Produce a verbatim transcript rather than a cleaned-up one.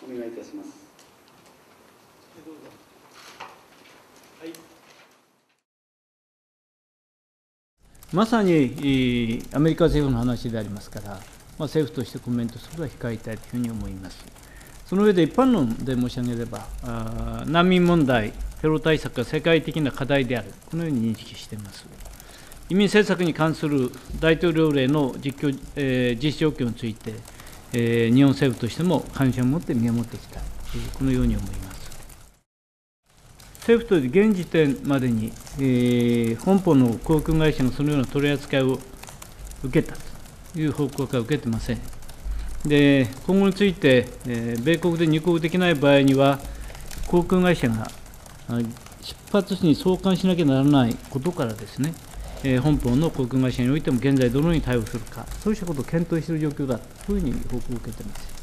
お願いいたします。 どうぞ。はい。 まさにアメリカ政府の話でありますから、まあ、政府としてコメントするのは控えたいというふうに思います。その上で一般論で申し上げれば、あ難民問題、テロ対策が世界的な課題である、このように認識しています。移民政策に関する大統領令の実況、えー、実施状況について、えー、日本政府としても関心を持って見守っていきたい、このように思います。政府として現時点までに、えー、本邦の航空会社がそのような取り扱いを受けたという報告は受けていません。で今後について、えー、米国で入国できない場合には、航空会社が出発時に送還しなきゃならないことからですね、えー、本邦の航空会社においても現在どのように対応するか、そうしたことを検討している状況だというふうに報告を受けています。